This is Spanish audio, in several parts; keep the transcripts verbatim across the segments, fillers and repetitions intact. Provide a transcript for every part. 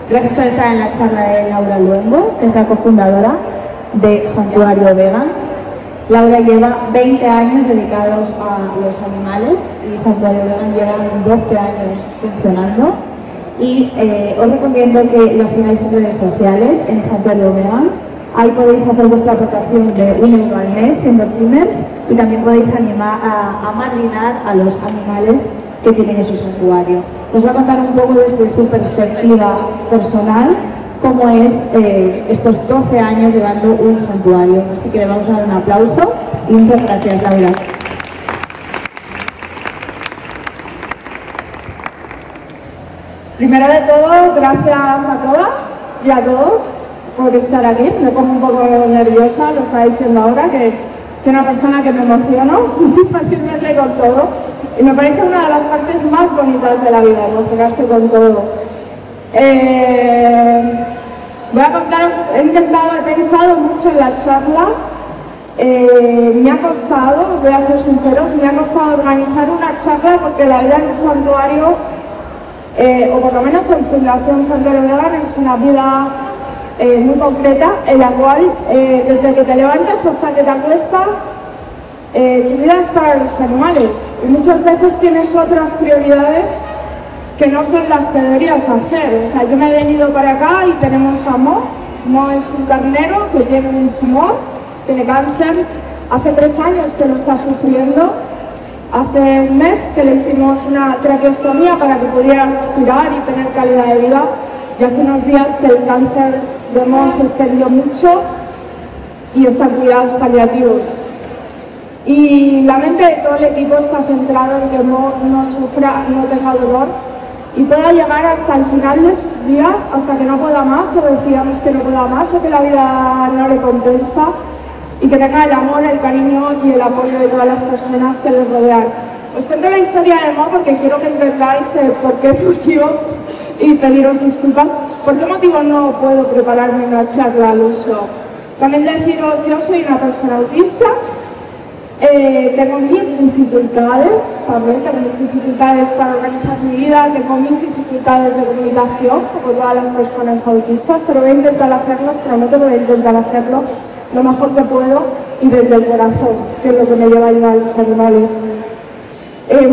Gracias por estar en la charla de Laura Luengo, que es la cofundadora de Santuario Vegan. Laura lleva veinte años dedicados a los animales y Santuario Vegan lleva doce años funcionando. Y eh, os recomiendo que la sigáis en redes sociales, en Santuario Vegan. Ahí podéis hacer vuestra aportación de un euro al mes siendo primers y también podéis animar a, a madrinar a los animales que tienen en su santuario. Os va a contar un poco desde su perspectiva personal cómo es eh, estos doce años llevando un santuario. Así que le vamos a dar un aplauso y muchas gracias, Laura. Primero de todo, gracias a todas y a todos por estar aquí. Me pongo un poco nerviosa, lo estaba diciendo ahora, que soy una persona que me emociono fácilmente con todo. Y me parece una de las partes más bonitas de la vida, emocionarse con todo. Eh, voy a contaros, he intentado, he pensado mucho en la charla. Eh, me ha costado, os voy a ser sinceros, me ha costado organizar una charla porque la vida en un santuario, eh, o por lo menos en Fundación Santuario Vegan, es una vida eh, muy concreta, en la cual eh, desde que te levantas hasta que te acuestas, Eh, tu vida es para los animales y muchas veces tienes otras prioridades que no son las que deberías hacer. O sea, yo me he venido para acá y tenemos a Mo. Mo es un carnero que tiene un tumor, tiene cáncer, hace tres años que lo está sufriendo, hace un mes que le hicimos una traqueostomía para que pudiera respirar y tener calidad de vida, y hace unos días que el cáncer de Mo se extendió mucho y está en cuidados paliativos. Y la mente de todo el equipo está centrado en que Mo no sufra, no tenga dolor y pueda llegar hasta el final de sus días, hasta que no pueda más o decidamos que no pueda más o que la vida no le compensa, y que tenga el amor, el cariño y el apoyo de todas las personas que le rodean. Os cuento la historia de Mo porque quiero que entendáis eh, por qué motivo, y pediros disculpas, por qué motivo no puedo prepararme una charla al uso. También deciros, yo soy una persona autista. Eh, tengo mis dificultades, también tengo mis dificultades para organizar mi vida, tengo mis dificultades de comunicación, como todas las personas autistas, pero voy a intentar hacerlo, os prometo que voy a intentar hacerlo lo mejor que puedo y desde el corazón, que es lo que me lleva a ayudar a los animales. Eh,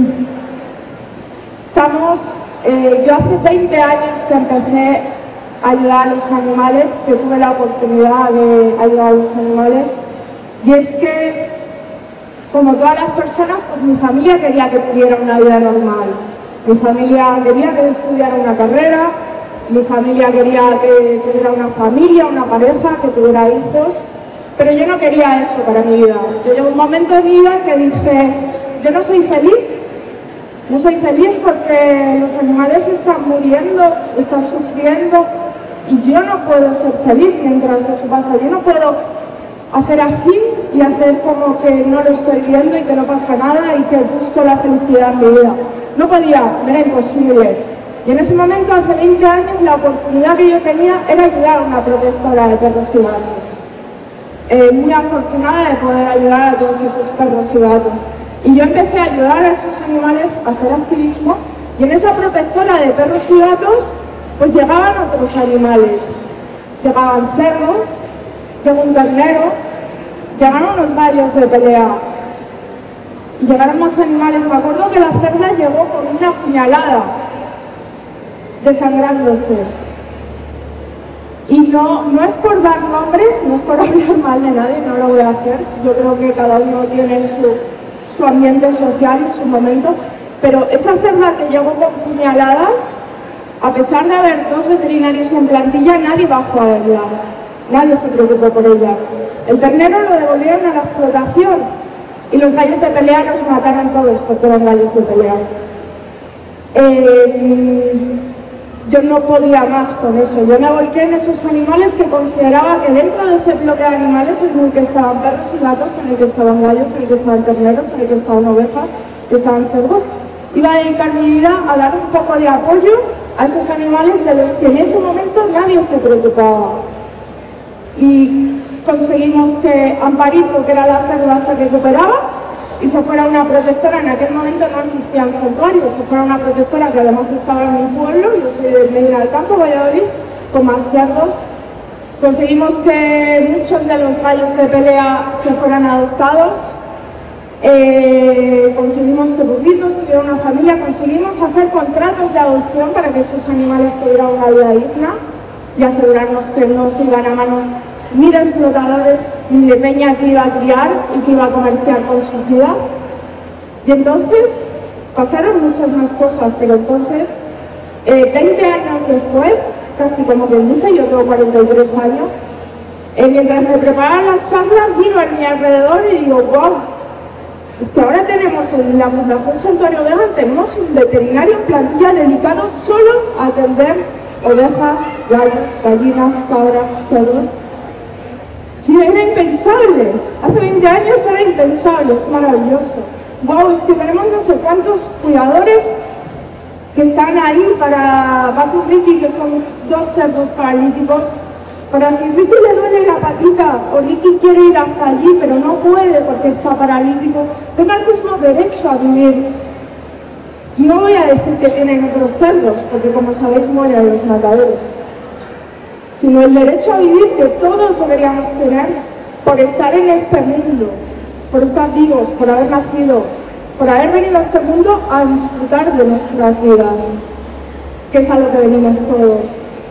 estamos, eh, yo hace veinte años que empecé a ayudar a los animales, que tuve la oportunidad de ayudar a los animales, y es que como todas las personas, pues mi familia quería que tuviera una vida normal. Mi familia quería que estudiara una carrera, mi familia quería que tuviera una familia, una pareja, que tuviera hijos, pero yo no quería eso para mi vida. Yo llevo un momento de mi vida que dije, yo no soy feliz, no soy feliz porque los animales están muriendo, están sufriendo, y yo no puedo ser feliz mientras eso pasa. Yo no puedo hacer así y hacer como que no lo estoy viendo y que no pasa nada y que busco la felicidad en mi vida. No podía, era imposible. Y en ese momento, hace veinte años, la oportunidad que yo tenía era ayudar a una protectora de perros y gatos. Eh, muy afortunada de poder ayudar a todos esos perros y gatos. Y yo empecé a ayudar a esos animales a hacer activismo, y en esa protectora de perros y gatos pues llegaban otros animales. Llegaban cerdos, llegó un ternero, llegaron unos gallos de pelea y llegaron más animales. Me acuerdo que la cerda llegó con una puñalada, desangrándose. Y no, no es por dar nombres, no es por hablar mal de nadie, no lo voy a hacer. Yo creo que cada uno tiene su, su ambiente social y su momento, pero esa cerda que llegó con puñaladas, a pesar de haber dos veterinarios en plantilla, nadie bajó a verla. Nadie se preocupó por ella. El ternero lo devolvieron a la explotación y los gallos de pelea los mataron todos porque eran gallos de pelea. Eh, yo no podía más con eso. Yo me volqué en esos animales que consideraba que dentro de ese bloque de animales en el que estaban perros y gatos, en el que estaban gallos, en el que estaban terneros, en el que estaban ovejas, que estaban cerdos, iba a dedicar mi vida a dar un poco de apoyo a esos animales de los que en ese momento nadie se preocupaba. Y conseguimos que Amparito, que era la cerda, se recuperaba, y se fuera una protectora. En aquel momento no existían santuarios, se fuera una protectora que además estaba en mi pueblo, yo soy de Medina del Campo, Valladolid, con más cerdos. Conseguimos que muchos de los gallos de pelea se fueran adoptados, eh, conseguimos que burritos tuvieran una familia, conseguimos hacer contratos de adopción para que esos animales tuvieran una vida digna y asegurarnos que no se iban a manos ni de explotadores ni de peña que iba a criar y que iba a comerciar con sus vidas. Y entonces pasaron muchas más cosas, pero entonces, eh, veinte años después, casi como que dice, yo tengo cuarenta y tres años, eh, mientras me preparaba la charla, miro a mi alrededor y digo, wow, es que ahora tenemos en la Fundación Santuario Vegan, tenemos un veterinario en plantilla dedicado solo a atender ovejas, gallos, gallinas, cabras, cerdos. Sí, era impensable. Hace veinte años era impensable, es maravilloso. Wow, es que tenemos no sé cuántos cuidadores que están ahí para Baku Ricky, que son dos cerdos paralíticos. Para si Ricky le duele la patita o Ricky quiere ir hasta allí, pero no puede porque está paralítico, tenga el mismo derecho a vivir. No voy a decir que tienen otros cerdos, porque como sabéis mueren los mataderos, sino el derecho a vivir que todos deberíamos tener por estar en este mundo, por estar vivos, por haber nacido, por haber venido a este mundo a disfrutar de nuestras vidas, que es a lo que venimos todos.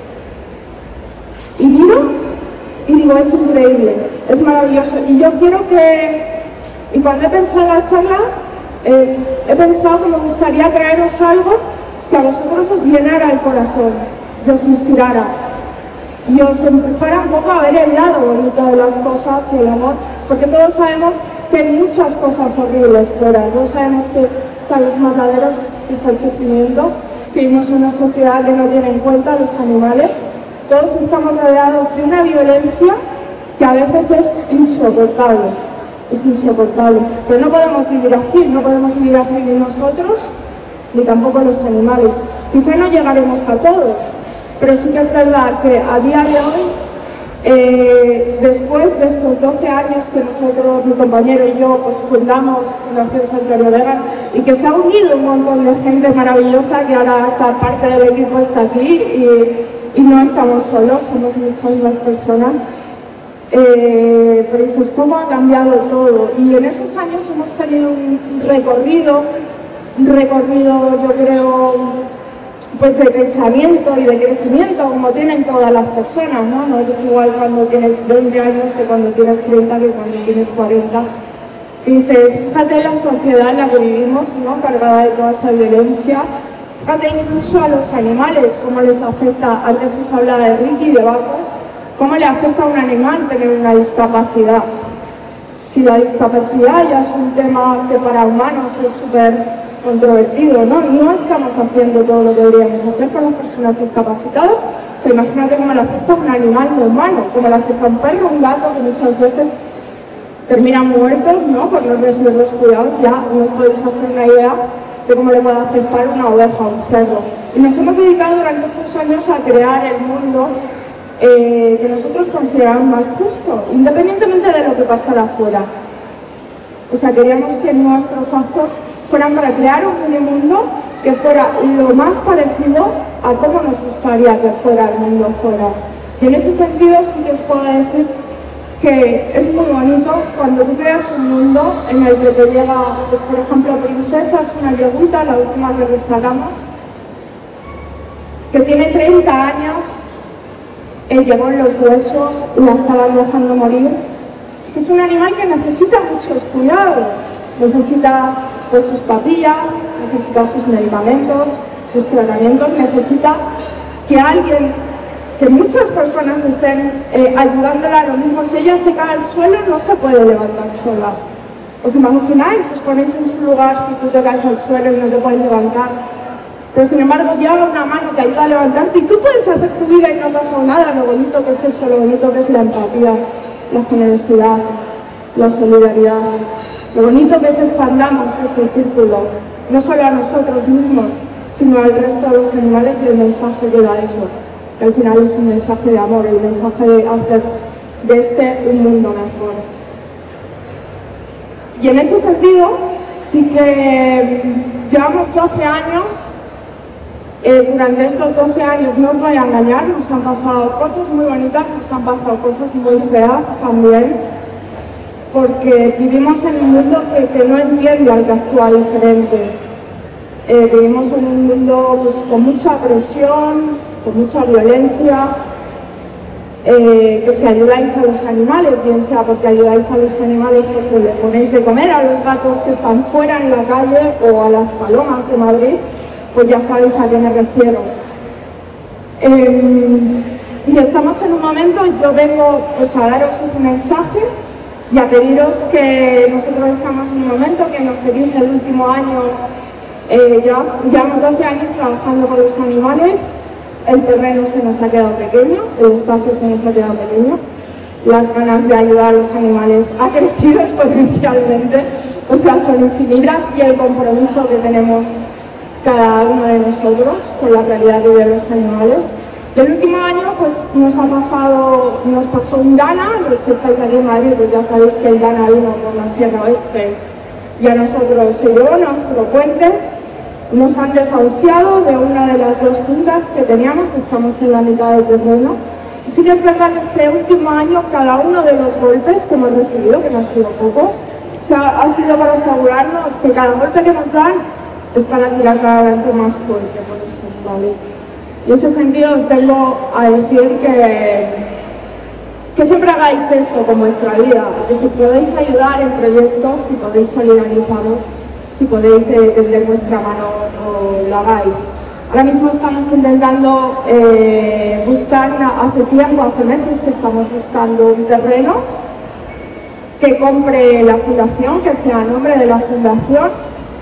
Y miro y digo, es increíble, es maravilloso. Y yo quiero que, y cuando he pensado en la charla, eh, he pensado que me gustaría traeros algo que a vosotros os llenara el corazón, que os inspirara, y os empujara un poco a ver el lado bonito de las cosas y el amor, porque todos sabemos que hay muchas cosas horribles fuera, todos sabemos que están los mataderos, que está el sufrimiento, que vivimos en una sociedad que no tiene en cuenta los animales, todos estamos rodeados de una violencia que a veces es insoportable, es insoportable, pero no podemos vivir así, no podemos vivir así ni nosotros, ni tampoco los animales. Quizá no llegaremos a todos, pero sí que es verdad que a día de hoy, eh, después de estos doce años que nosotros, mi compañero y yo, pues fundamos Fundación Santuario Vegan, y que se ha unido un montón de gente maravillosa que ahora está parte del equipo, está aquí, y, y no estamos solos, somos muchas más personas. Eh, pero dices, ¿cómo ha cambiado todo? Y en esos años hemos tenido un recorrido, un recorrido, yo creo, pues de pensamiento y de crecimiento, como tienen todas las personas, ¿no? No es igual cuando tienes veinte años que cuando tienes treinta, que cuando tienes cuarenta. Y dices, fíjate la sociedad en la que vivimos, ¿no? Cargada de toda esa violencia. Fíjate incluso a los animales, cómo les afecta. Antes os hablaba de Ricky, de Baku, cómo le afecta a un animal tener una discapacidad. Si la discapacidad ya es un tema que para humanos es súper controvertido, ¿no? No estamos haciendo todo lo que deberíamos hacer con las personas discapacitadas. O sea, imagínate cómo le afecta a un animal no humano, cómo le afecta a un perro, un gato, que muchas veces terminan muertos, ¿no? Por no recibir los cuidados. Ya no os podéis hacer una idea de cómo le puede afectar una oveja, un cerdo. Y nos hemos dedicado durante esos años a crear el mundo eh, que nosotros consideramos más justo, independientemente de lo que pasara afuera. O sea, queríamos que nuestros actos fueran para crear un mundo que fuera lo más parecido a cómo nos gustaría que fuera el mundo fuera. Y en ese sentido sí que os puedo decir que es muy bonito cuando tú creas un mundo en el que te llega, pues por ejemplo, Princesas, una yeguita, la última que rescatamos, que tiene treinta años, eh, llegó en los huesos y la estaban dejando morir. Es un animal que necesita muchos cuidados, necesita pues sus papillas, necesita sus medicamentos, sus tratamientos, necesita que alguien, que muchas personas estén eh, ayudándola. Lo mismo, si ella se cae al suelo no se puede levantar sola. ¿Os imagináis? Os ponéis en su lugar si tú te caes al suelo y no te puedes levantar. Pero sin embargo lleva una mano que ayuda a levantarte y tú puedes hacer tu vida y no pasa nada. Lo bonito que es eso, lo bonito que es la empatía, la generosidad, la solidaridad. Lo bonito que es expandamos ese círculo, no solo a nosotros mismos, sino al resto de los animales, y el mensaje que da eso, que al final es un mensaje de amor, el mensaje de hacer de este un mundo mejor. Y en ese sentido, sí que llevamos doce años. Eh, durante estos doce años, no os voy a engañar, nos han pasado cosas muy bonitas, nos han pasado cosas muy feas también, porque vivimos en un mundo que, que no entiende al que actúa diferente. Eh, vivimos en un mundo pues, con mucha presión, con mucha violencia, eh, que si ayudáis a los animales, bien sea porque ayudáis a los animales porque le ponéis de comer a los gatos que están fuera en la calle o a las palomas de Madrid, pues ya sabéis a qué me refiero. Eh, y estamos en un momento, yo vengo pues a daros ese mensaje y a pediros que nosotros estamos en un momento que nos seguís el último año, eh, llevamos, llevamos doce años trabajando con los animales, el terreno se nos ha quedado pequeño, el espacio se nos ha quedado pequeño, las ganas de ayudar a los animales ha crecido exponencialmente, o sea, son infinitas, y el compromiso que tenemos cada uno de nosotros con la realidad que viven los animales. Y el último año pues nos ha pasado, nos pasó un Dana, los que estáis aquí en Madrid pues ya sabéis que el Dana vino por la Sierra Oeste y a nosotros se llevó nuestro puente, nos han desahuciado de una de las dos fincas que teníamos, estamos en la mitad del terreno. Y sí que es verdad que este último año cada uno de los golpes que hemos recibido, que no han sido pocos, o sea, ha sido para asegurarnos que cada golpe que nos dan es para tirar cada vez más fuerte por los animales. Y en ese sentido os vengo a decir que, que siempre hagáis eso con vuestra vida, que si podéis ayudar en proyectos, si podéis solidarizaros, si podéis eh, tender vuestra mano, o lo hagáis. Ahora mismo estamos intentando eh, buscar, una, hace tiempo, hace meses que estamos buscando un terreno que compre la fundación, que sea a nombre de la fundación.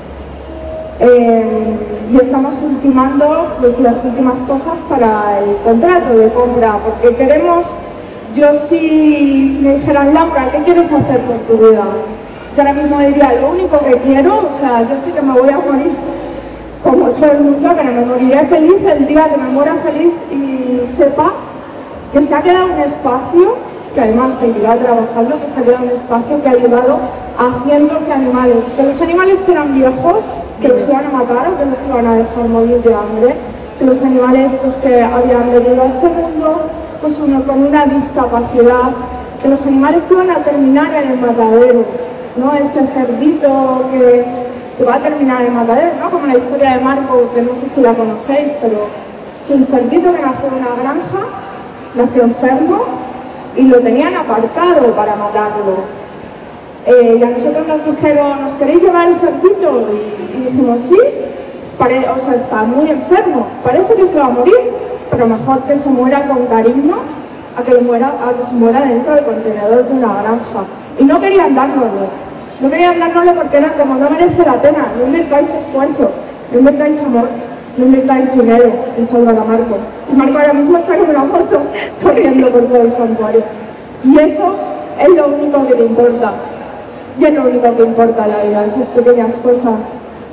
Eh, y estamos ultimando pues, las últimas cosas para el contrato de compra, porque queremos, yo si, si me dijeran, Laura, ¿qué quieres hacer con tu vida? Yo ahora mismo diría, lo único que quiero, o sea, yo sí que me voy a morir como todo el mundo, pero me moriré feliz el día que me muera feliz y sepa que se ha quedado un espacio, que además seguirá trabajando, que se ha quedado un espacio que ha ayudado a cientos de animales, que los animales que eran viejos, que los iban a matar o que los iban a dejar morir de hambre, que los animales pues, que habían venido a este mundo pues, uno, con una discapacidad, que los animales que iban a terminar en el matadero, ¿no? Ese cerdito que, que va a terminar en el matadero, ¿no? Como la historia de Marco, que no sé si la conocéis, pero es un cerdito que nació en una granja, nació enfermo y lo tenían apartado para matarlo. Eh, y a nosotros nos dijeron, ¿nos queréis llevar el cerdito? Y, y dijimos, sí, pare, o sea, está muy enfermo, parece que se va a morir, pero mejor que se muera con cariño a que, muera, a que se muera dentro del contenedor de una granja. Y no querían dárnoslo, no querían dárnoslo porque era como, no merece la pena, no inventáis esfuerzo, no inventáis amor, no inventáis dinero en salvar a Marco. Y Marco ahora mismo está con una moto corriendo por todo el santuario. Y eso es lo único que te importa. Y es lo único que importa en la vida, esas pequeñas cosas.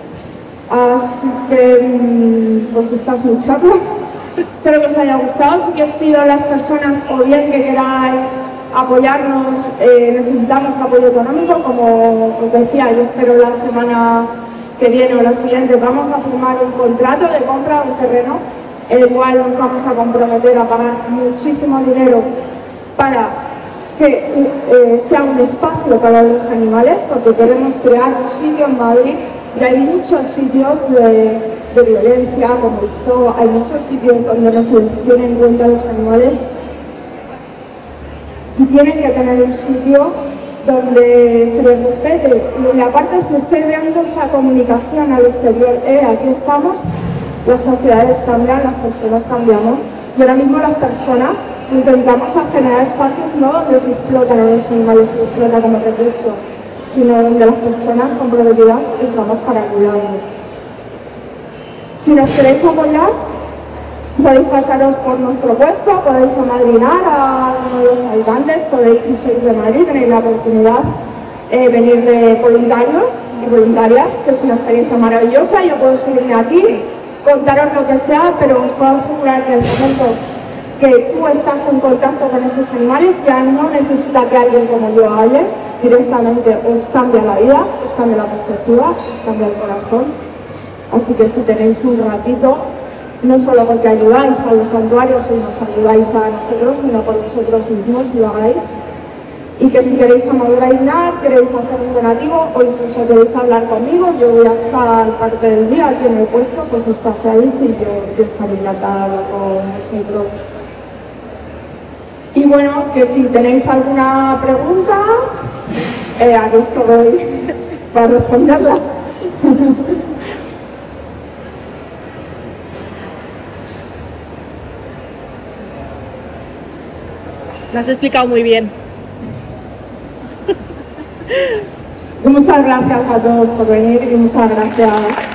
Así que, pues esta es mi charla. Espero que os haya gustado. Sí que os pido a las personas, o bien que queráis apoyarnos, eh, necesitamos apoyo económico, como os decía, yo espero la semana que viene o la siguiente vamos a firmar un contrato de compra de un terreno, el cual nos vamos a comprometer a pagar muchísimo dinero para que eh, sea un espacio para los animales, porque queremos crear un sitio en Madrid y hay muchos sitios de, de violencia, como el zoo, hay muchos sitios donde no se les tiene en cuenta los animales y tienen que tener un sitio donde se les respete y aparte se esté dando esa comunicación al exterior. Eh, aquí estamos, las sociedades cambian, las personas cambiamos y ahora mismo las personas nos dedicamos a generar espacios no donde se explotan a los animales, se explotan como recursos, sino donde las personas comprometidas estamos para cuidarlos. Si nos queréis apoyar, podéis pasaros por nuestro puesto, podéis amadrinar a uno de los habitantes, podéis, si sois de Madrid, tenéis la oportunidad de eh, venir de voluntarios y voluntarias, que es una experiencia maravillosa. Yo puedo subirme aquí, sí, contaros lo que sea, pero os puedo asegurar que el momento que tú estás en contacto con esos animales ya no necesita que alguien como yo hable, directamente os cambia la vida, os cambia la perspectiva, os cambia el corazón. Así que si tenéis un ratito, no solo porque ayudáis a los santuarios y nos ayudáis a nosotros, sino por vosotros mismos, lo hagáis. Y que si queréis amadrinar, queréis hacer un donativo o incluso queréis hablar conmigo, yo voy a estar parte del día aquí en el puesto, pues os pasáis y yo, yo estaré encantada de hablar con vosotros. Y bueno, que si tenéis alguna pregunta, eh, aquí estoy para responderla. Lo has explicado muy bien. Y muchas gracias a todos por venir y muchas gracias.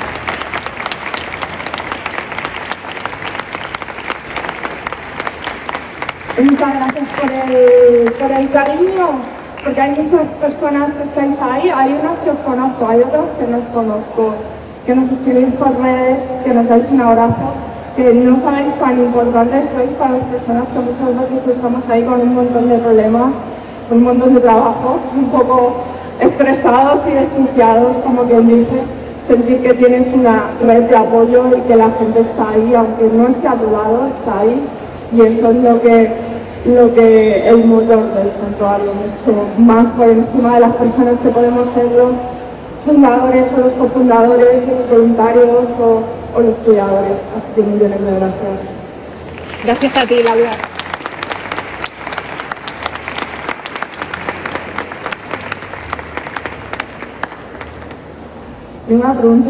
Y muchas gracias por el, por el cariño, porque hay muchas personas que estáis ahí, hay unas que os conozco, hay otras que no os conozco, que nos escribís por redes, que nos dais un abrazo, que no sabéis cuán importantes sois para las personas que muchas veces estamos ahí con un montón de problemas, con un montón de trabajo, un poco estresados y desquiciados, como quien dice, sentir que tienes una red de apoyo y que la gente está ahí, aunque no esté a tu lado, está ahí, y eso es lo que, lo que el motor del santuario, mucho más por encima de las personas que podemos ser los fundadores o los cofundadores, o los voluntarios o, o los cuidadores. Así que millones de gracias. Gracias a ti, Laura. ¿Ninguna pregunta?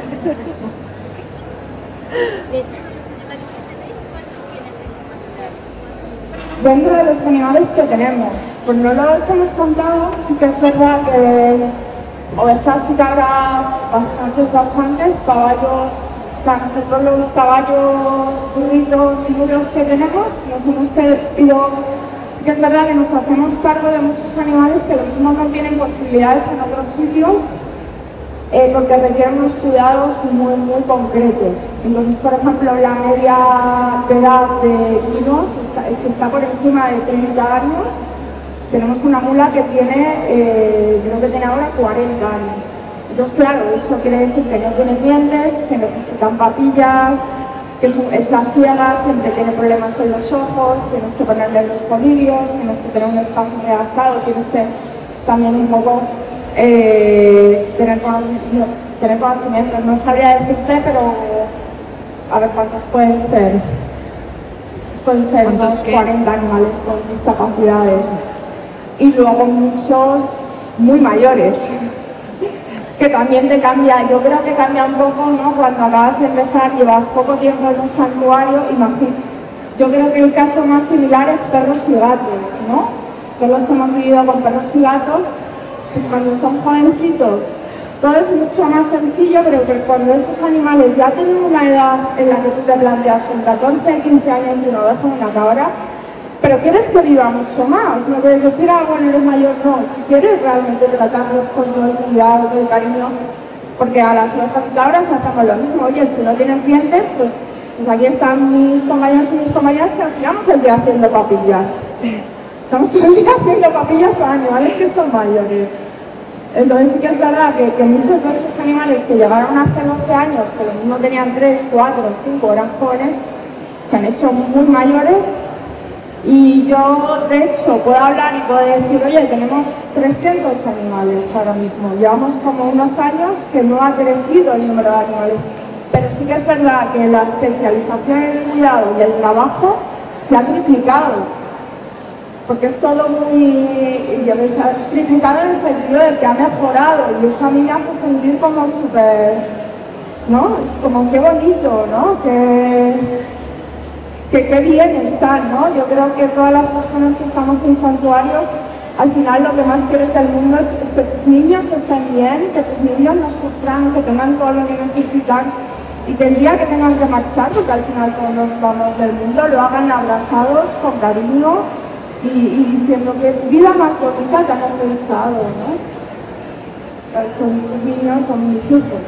Dentro de los animales que tenemos, pues no los hemos contado, sí que es verdad que ovejas y cabras bastantes, bastantes, caballos, o sea, nosotros los caballos, burritos y burros que tenemos, nos hemos querido, sí que es verdad que nos hacemos cargo de muchos animales que lo mismo no tienen posibilidades en otros sitios, Eh, porque requieren unos cuidados muy, muy concretos. Entonces, por ejemplo, la media de edad de vinos está, es que está por encima de treinta años. Tenemos una mula que tiene, eh, creo que tiene ahora cuarenta años. Entonces, claro, eso quiere decir que no tienen dientes, que necesitan papillas, que son, está ciega, siempre tiene problemas en los ojos, tienes que ponerle los colirios, tienes que tener un espacio redactado, tienes que también un poco Eh, tener, conocimiento, tener conocimiento, no sabría decirte, pero a ver cuántos pueden ser. Pueden ser unos cuarenta animales con discapacidades y luego muchos muy mayores, que también te cambia. Yo creo que cambia un poco, ¿no? Cuando acabas de empezar, llevas poco tiempo en un santuario, imagino. Yo creo que el caso más similar es perros y gatos, ¿no? Todos los que hemos vivido con perros y gatos, pues cuando son jovencitos todo es mucho más sencillo, pero que cuando esos animales ya tienen una edad en la que tú te planteas un catorce, quince años de una oveja o una cabra, pero quieres que viva mucho más, no quieres decir, ah, bueno, eres mayor, no, quieres realmente tratarlos con todo el cuidado, todo el cariño, porque a las ovejas y cabras hacemos lo mismo. Oye, si no tienes dientes, pues, pues aquí están mis compañeros y mis compañeras que nos tiramos el día haciendo papillas. Estamos todo el día haciendo papillas para animales que son mayores. Entonces sí que es verdad que, que muchos de esos animales que llegaron hace doce años, que lo mismo tenían tres, cuatro, cinco, eran jóvenes, se han hecho muy mayores. Y yo, de hecho, puedo hablar y puedo decir, oye, tenemos trescientos animales ahora mismo. Llevamos como unos años que no ha crecido el número de animales. Pero sí que es verdad que la especialización en el cuidado y el trabajo se ha triplicado. Porque es todo muy, se ha triplicado en el sentido de que ha mejorado y eso a mí me hace sentir como súper, ¿no? Es como qué bonito, ¿no? Que, que qué bien están, ¿no? Yo creo que todas las personas que estamos en santuarios, al final lo que más quieres del mundo es, es que tus niños estén bien, que tus niños no sufran, que tengan todo lo que necesitan y que el día que tengan que marchar, porque al final todos nos vamos del mundo, lo hagan abrazados, con cariño, Y, y diciendo que vida más bonita que han pensado, ¿no? Son tus niños, son mis hijos.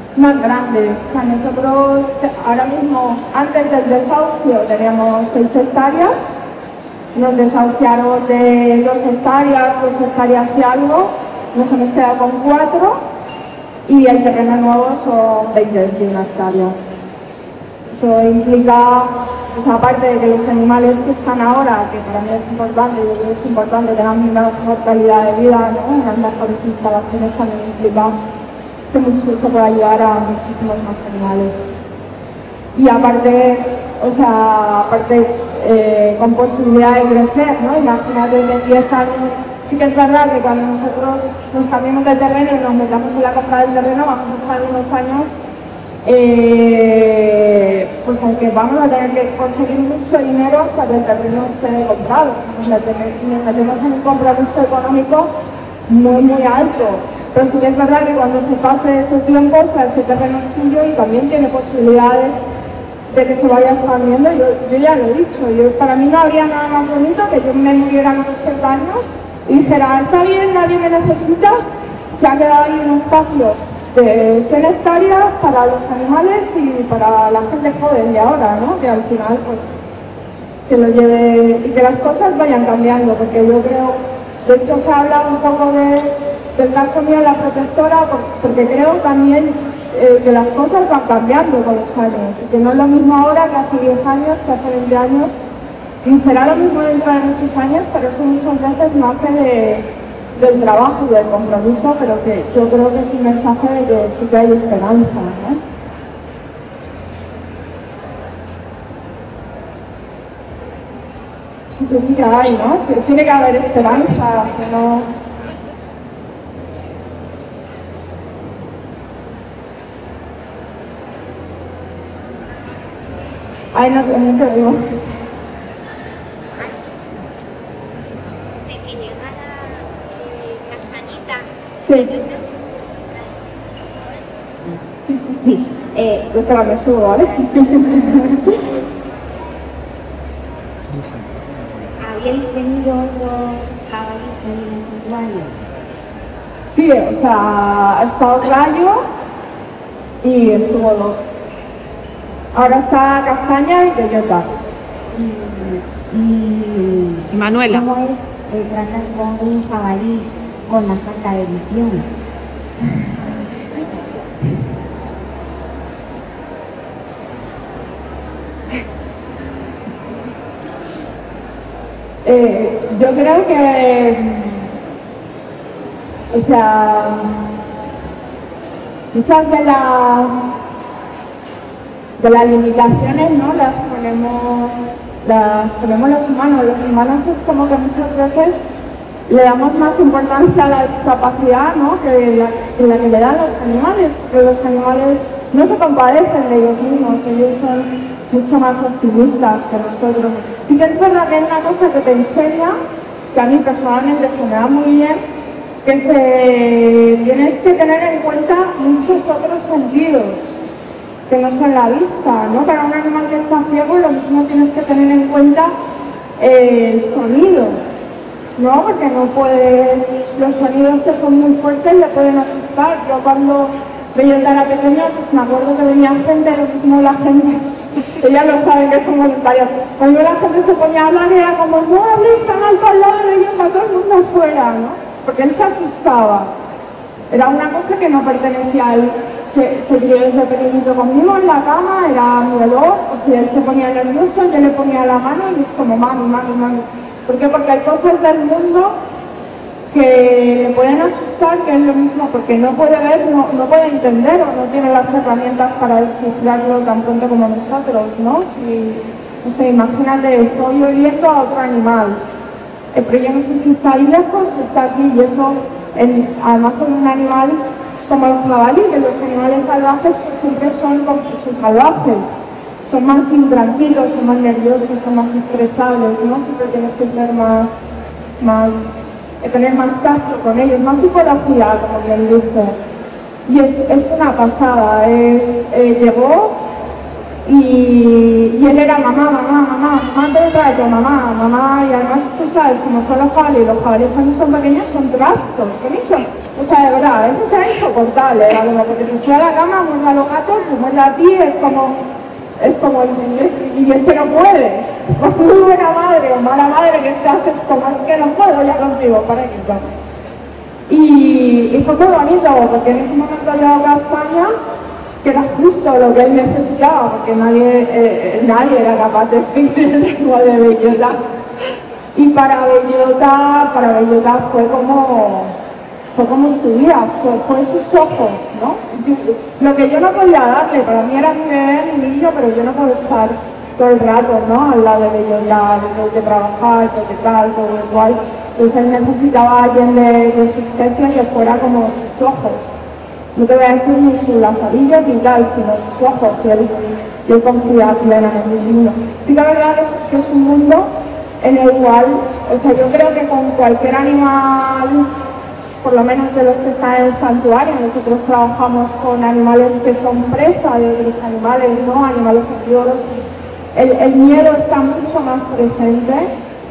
más grande. O sea, nosotros ahora mismo, antes del desahucio, teníamos seis hectáreas, nos desahuciaron de dos hectáreas, dos hectáreas y algo, nos hemos quedado con cuatro y el terreno nuevo son veinte, veintiuna hectáreas. Eso implica, pues aparte de que los animales que están ahora, que para mí es importante, yo creo que es importante, tengan una mejor calidad de vida, ¿no? Unas mejores instalaciones, también implica que mucho se pueda ayudar a muchísimos más animales. Y aparte, o sea, aparte eh, con posibilidad de crecer, ¿no? Imagínate que en diez años, sí que es verdad que cuando nosotros nos cambiemos de terreno y nos metamos en la compra del terreno, vamos a estar unos años, eh, pues aunque vamos a tener que conseguir mucho dinero hasta que el terreno esté comprado. O sea, nos metemos en un compromiso económico muy, muy alto. Pero sí que es verdad que cuando se pase ese tiempo, o sea, ese terreno es tuyo y también tiene posibilidades de que se vaya expandiendo. Yo, yo ya lo he dicho, yo, para mí no habría nada más bonito que yo me muriera con ochenta años y dijera, está bien, nadie me necesita, se ha quedado ahí un espacio de cien hectáreas para los animales y para la gente joven de ahora, ¿no? Que al final, pues, que lo lleve y que las cosas vayan cambiando, porque yo creo, de hecho se habla un poco de, del caso mío en la protectora, porque creo también eh, que las cosas van cambiando con los años, y que no es lo mismo ahora que hace diez años, que hace veinte años, ni será lo mismo dentro de muchos años, pero eso muchas veces nace de, del trabajo y del compromiso, pero que yo creo que es un mensaje de que sí que hay esperanza, ¿no? Sí que sí que hay, ¿no? Sí, tiene que haber esperanza, si no... Ay, no, no te digo. Sí. Sí, sí, sí. Eh, espera, me subo, ¿vale? ¿Habíais tenido otros jabalíes ahí en el santuario? Sí, o sea, ha estado Rayo y estuvo Doc. Ahora está Castaña y Bellota. Y, y Manuela. ¿Cómo es eh, tratar con un jabalí con la falta de visión? Eh, yo creo que, o sea, muchas de las de las limitaciones, ¿no? Las ponemos, las ponemos los humanos. Los humanos es como que muchas veces le damos más importancia a la discapacidad, ¿no? que, la, que la que le dan los animales, porque los animales no se compadecen de ellos mismos, ellos son mucho más optimistas que nosotros. Sí que es verdad que hay una cosa que te enseña, que a mí personalmente se me da muy bien, que se, tienes que tener en cuenta muchos otros sentidos, que no son la vista, ¿no? Para un animal que está ciego, lo mismo tienes que tener en cuenta eh, el sonido, ¿no? Porque no puedes, los sonidos que son muy fuertes le pueden asustar. Yo cuando Bellota era pequeña, pues me acuerdo que venía gente, lo mismo la gente, ellas lo saben que son voluntarias, cuando la gente se ponía a hablar era como, no hables tan alto al lado de Bellota, todo el mundo afuera, ¿no? Porque él se asustaba, era una cosa que no pertenecía a él. Se, se crió desde pequeñito conmigo en la cama, era mi olor, o si él se ponía nervioso, yo le ponía la mano y es como mami, mami, mami. ¿Por qué? Porque hay cosas del mundo que le pueden asustar, que es lo mismo, porque no puede ver, no, no puede entender o no tiene las herramientas para descifrarlo tan pronto como nosotros, ¿no? Si, no sé, imagínate, estoy oliendo a otro animal, eh, pero yo no sé si está ahí lejos o está aquí, y eso, en, además en un animal como el jabalí, que los animales salvajes pues siempre son, son salvajes, son más intranquilos, son más nerviosos, son más estresables, ¿no? Siempre tienes que ser más, más, eh, tener más tacto con ellos, más psicología, como bien dice. Y es, es una pasada, es, eh, llegó Y, y él era mamá, mamá, mamá, mamá, te trae tu mamá, mamá, y además tú sabes, como son los jabalíes, los jabalíes cuando son pequeños son trastos, son eso, o sea, de verdad, a veces era insoportable, era como porque te sube a la cama, muerde a los gatos, te muerde a ti, es como, es como, y es, y es que no puedes, por muy buena madre o mala madre que seas, es como, es que no puedo ya contigo, para que no. Y, y fue muy bonito, porque en ese momento yo castaña, que era justo lo que él necesitaba, porque nadie, eh, nadie era capaz de escribir el lengua de Bellota. Y para Bellota, para Bellota fue como, fue como su vida, fue, fue sus ojos, ¿no? Yo, lo que yo no podía darle, para mí era mi bebé, mi niño, pero yo no puedo estar todo el rato, ¿no? Al lado de Bellota, tengo que trabajar, tengo que tal, todo igual. Entonces él necesitaba a alguien de, de su especie que fuera como sus ojos. No te voy a decir ni su lazarillo ni tal, sino sus ojos, y él, y él confía plenamente en su mundo. Sí que la verdad es que es un mundo en el cual, o sea, yo creo que con cualquier animal, por lo menos de los que están en el santuario, nosotros trabajamos con animales que son presa de otros animales, ¿no? Animales herbívoros, el, el miedo está mucho más presente.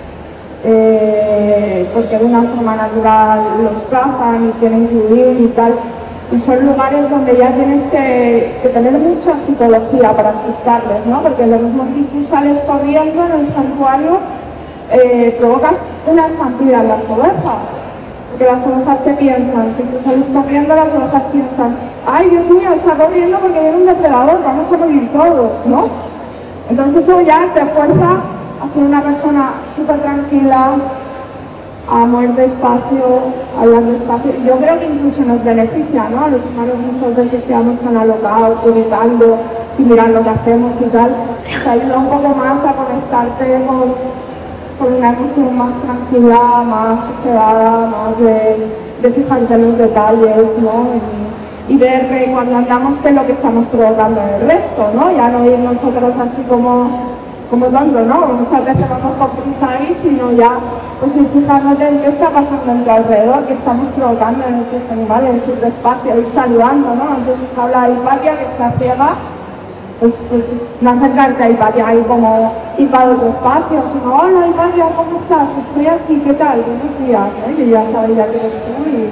Eh, porque de una forma natural los cazan y tienen que huir y tal, y son lugares donde ya tienes que, que tener mucha psicología para asustarles, ¿no? Porque lo mismo si tú sales corriendo en el santuario, eh, provocas una estampida en las ovejas, porque las ovejas ¿qué piensan? Si tú sales corriendo, las ovejas piensan, ay Dios mío, está corriendo porque viene un depredador, vamos a morir todos, ¿no? Entonces eso ya te fuerza a ser una persona súper tranquila, a mover despacio, a hablar despacio. Yo creo que incluso nos beneficia, ¿no? A los humanos muchas veces quedamos tan alocados, gritando, sin mirar lo que hacemos y tal. Te ayuda un poco más a conectarte con, con una emoción más tranquila, más sosegada, más de, de fijarte en los detalles, ¿no? Y, y ver que cuando andamos qué es lo que estamos provocando en el resto, ¿no? Ya no ir nosotros así como... como tonto, ¿no? Muchas veces vamos con prisa ahí, sino ya, pues ir fijándote en qué está pasando en tu alrededor, qué estamos provocando en esos animales, ir despacio, ir saludando, ¿no? Entonces habla de Hipatia, que está ciega, pues, pues no acercarte a Hipatia ahí como ir para otro espacio, sino, hola Hipatia, ¿cómo estás? Estoy aquí, ¿qué tal? Buenos días, ¿no? Y ya sabría que eres tú y...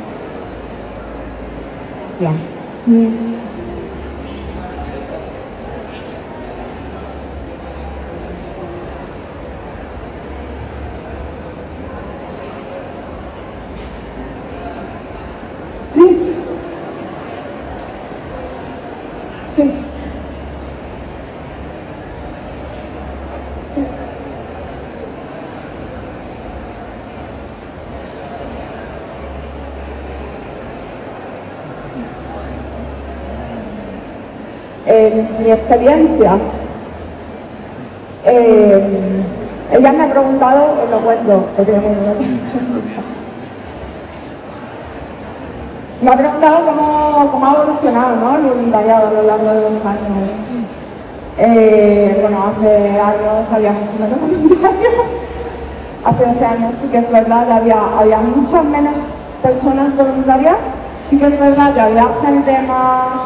Gracias. Mm. Sí. Sí. Sí. En mi experiencia, eh, ella me ha preguntado, os lo cuento, porque no tengo mucho escucha. Me ha preguntado cómo, cómo ha evolucionado, ¿no?, el voluntariado a lo largo de los años. Eh, bueno, hace años había mucho menos voluntarios. Hace doce años sí que es verdad que había, había muchas menos personas voluntarias. Sí que es verdad que había gente más,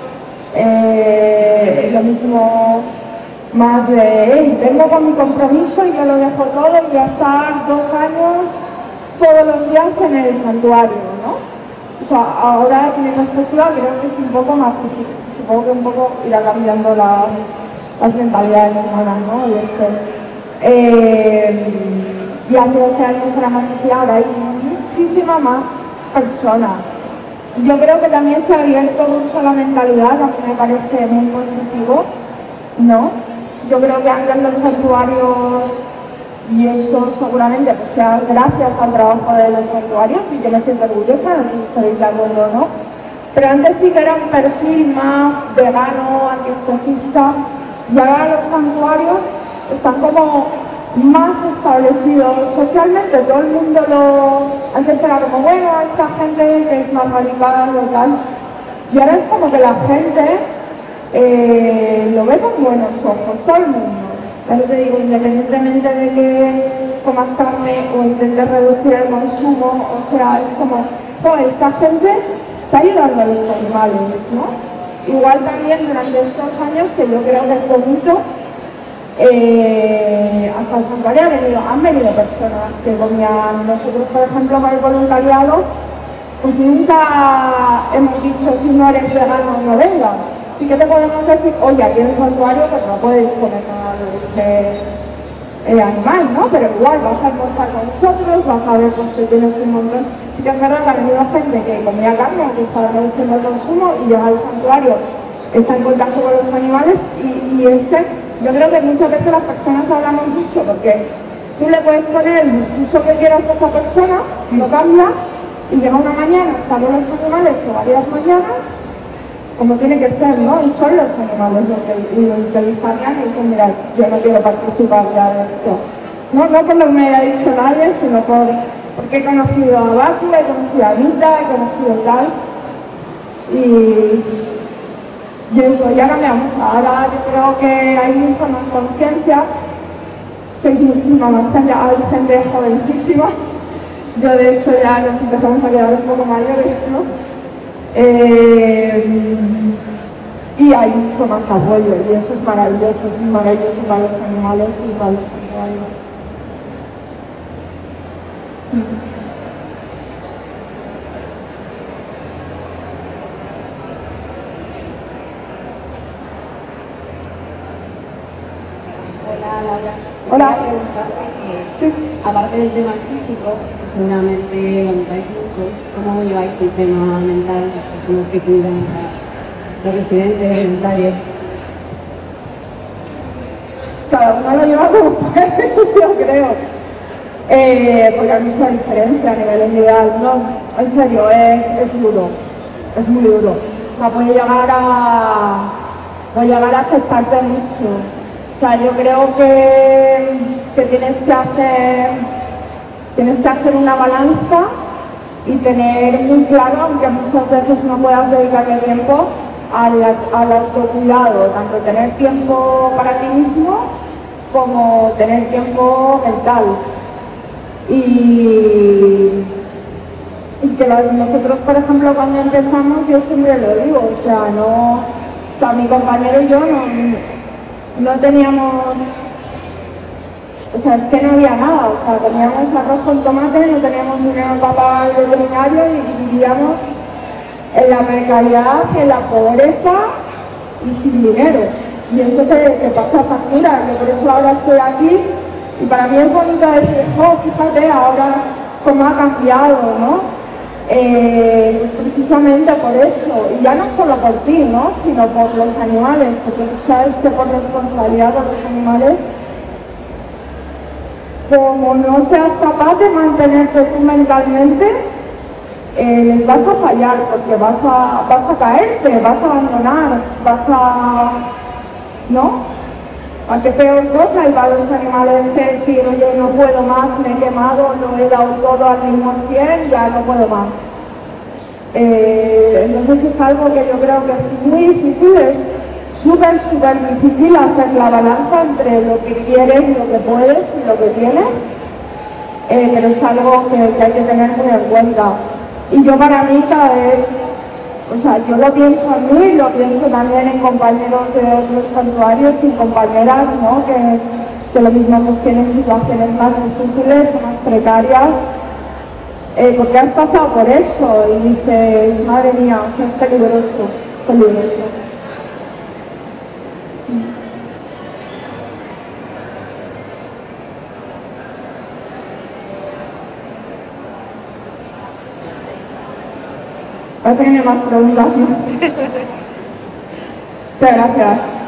eh, lo mismo, más de, hey, vengo con mi compromiso y yo lo dejo todo y voy a estar dos años todos los días en el santuario, ¿no? O sea, ahora en perspectiva creo que es un poco más difícil. Supongo que un poco irá cambiando las, las mentalidades humanas, ¿no? Y, este, eh, y hace doce años era más así, ahora hay muchísimas más personas. Yo creo que también se ha abierto mucho la mentalidad, a mí me parece muy positivo, ¿no? Yo creo que antes los santuarios, y eso seguramente pues sea gracias al trabajo de los santuarios, y yo me siento orgullosa, no sé si estaréis de acuerdo o no, pero antes sí que era un perfil más vegano, antiespecista, y ahora los santuarios están como más establecidos socialmente, todo el mundo lo... Antes era como, bueno, esta gente que es más radical o tal, y ahora es como que la gente eh, lo ve con buenos ojos, todo el mundo. Yo te digo, independientemente de que comas carne o intentes reducir el consumo, o sea, es como, joder, esta gente está ayudando a los animales, ¿no? Igual también durante estos años, que yo creo que es bonito, eh, hasta el santuario han venido, han venido personas que comían. Nosotros, por ejemplo, para el voluntariado, pues nunca hemos dicho si no eres vegano no vengas. Sí que te podemos decir, oye, aquí en el santuario pues no puedes comer nada de eh, animal, ¿no? Pero igual vas a almorzar con nosotros, vas a ver pues, que tienes un montón. Sí que es verdad que ha venido gente que comía carne, que está reduciendo el consumo y llega al santuario, está en contacto con los animales y, y es que yo creo que muchas veces las personas hablamos mucho porque tú le puedes poner el discurso que quieras a esa persona, no cambia, y llega una mañana, están los animales o varias mañanas, como tiene que ser, ¿no? Y son los animales los que, los que disparan y dicen, mira, yo no quiero participar ya de esto. No, no por lo que me haya dicho nadie, sino por, porque he conocido a Baku, he conocido a Anita, he conocido tal. Y, y eso ya cambia mucho. Ahora yo creo que hay mucha más conciencia, sois muchísima más gente, hay gente jovencísima. Yo de hecho ya nos empezamos a quedar un poco mayores, ¿no? Eh, y hay mucho más apoyo y eso es maravilloso, es maravilloso para los animales y para los santuarios. Hola Laura. Hola. Quería preguntarte que, Sí. aparte del tema físico, que seguramente comentáis mucho, ¿cómo lleváis el tema mental, las personas que cuidan, los residentes, voluntarios? Cada uno lo lleva como puede, yo creo. Eh, porque hay mucha diferencia a nivel individual. No, en serio, es, es duro. Es muy duro. O sea, puede llegar a, puede llegar a afectarte mucho. O sea, yo creo que, que tienes que hacer, tienes que hacer una balanza y tener muy claro, aunque muchas veces no puedas dedicarle tiempo, al, al autocuidado, tanto tener tiempo para ti mismo como tener tiempo mental. Y, y que la, nosotros, por ejemplo, cuando empezamos, yo siempre lo digo, o sea, no, o sea, mi compañero y yo no, no teníamos, o sea, es que no había nada, o sea, comíamos arroz con tomate, no teníamos dinero para pagar el veterinario y vivíamos en la precariedad, en la pobreza y sin dinero. Y eso te, te pasa factura. Yo por eso ahora estoy aquí y para mí es bonito decir, oh, fíjate ahora cómo ha cambiado, ¿no? Eh, pues precisamente por eso, y ya no solo por ti, ¿no? Sino por los animales, porque tú sabes que por responsabilidad de los animales, como no seas capaz de mantenerte tú mentalmente, Eh, les vas a fallar porque vas a, vas a caerte, vas a abandonar, vas a... ¿no? ¿A qué peor cosa hay para los animales que decir, oye, no puedo más, me he quemado, lo he dado todo al mismo cien, ya no puedo más? Eh, entonces es algo que yo creo que es muy difícil, es súper, súper difícil hacer la balanza entre lo que quieres, lo que puedes y lo que tienes, eh, pero es algo que, que hay que tener muy en cuenta. Y yo para mí cada vez, o sea, yo lo pienso en mí, lo pienso también en compañeros de otros santuarios y compañeras, ¿no? Que, que lo mismo pues tienen situaciones más difíciles o más precarias, eh, porque has pasado por eso y dices, madre mía, o sea, es peligroso, es peligroso. Parece que no hay más preguntas, ¿no? Muchas gracias.